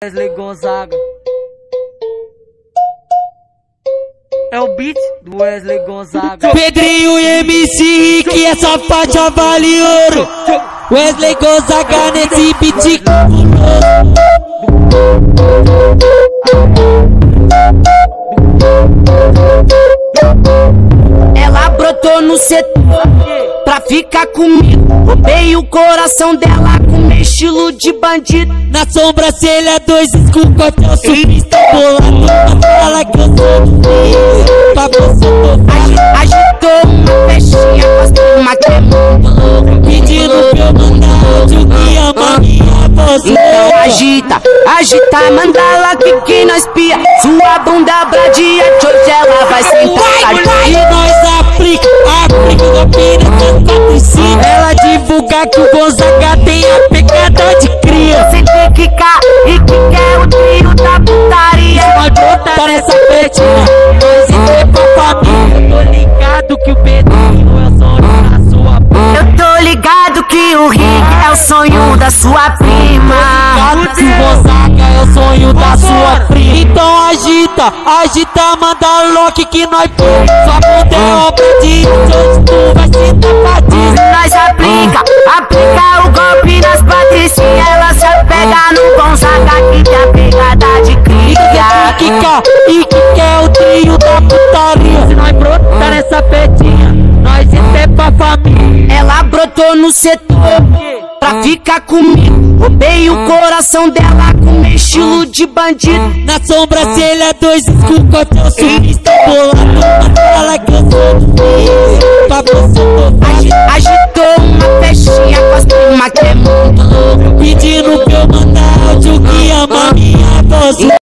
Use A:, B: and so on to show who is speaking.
A: Wesley Gonzaga. É o beat do Wesley Gonzaga.
B: Pedrinho e MC Rick, essa faixa vale ouro. Wesley Gonzaga nesse beat.
C: Ela brotou no setor pra ficar comigo. Roubei o coração dela com meu estilo de bandido.
B: Na sobrancelha, dois escudos até o surfista bolado. Fala que eu sou do Rio, pra você tocar.
C: Agitou uma festinha com as turma que é muito louco,
B: Pedindo pra eu mandar áudio que ama minha voz.
C: Então agita, manda lá que nós pia. Sua bunda bradia, hoje ela vai sentar.
B: E nós aplica o golpe nessas 4 e 5. Ela divulga que o Gonzaga tem a pegada de cria.
C: Sem ter que cá e que quer o trio da putaria.
B: Nós botar nessa petinha, nós ir pra família. Eu tô ligado que o Pedrinho é o sonho da sua prima.
C: Eu tô ligado que o Rick é o sonho da sua prima.
B: Que o Gonzaga é o sonho da sua prima. Então agita, manda lock que nós põe. Sua bunda é obra de arte, hoje tu vai se tapadinho.
C: Nós aplica o golpe nas patricinhas. Ela se apega no Gonzaga que tem a pegada de cria.
B: E que quer o trio da putaria. Se nós brotar nessa petinha, nós ir pra família.
C: Ela brotou no setor pra ficar comigo. Roubei o coração dela com meu estilo de bandido.
B: Na sobrancelha, dois escudos até o surfista bolado. Fala que eu sou do Rio, pra você tocar.
C: Agitou uma festinha com as turma que é muito louco,
B: Pedindo pra eu mandar áudio que ama minha voz.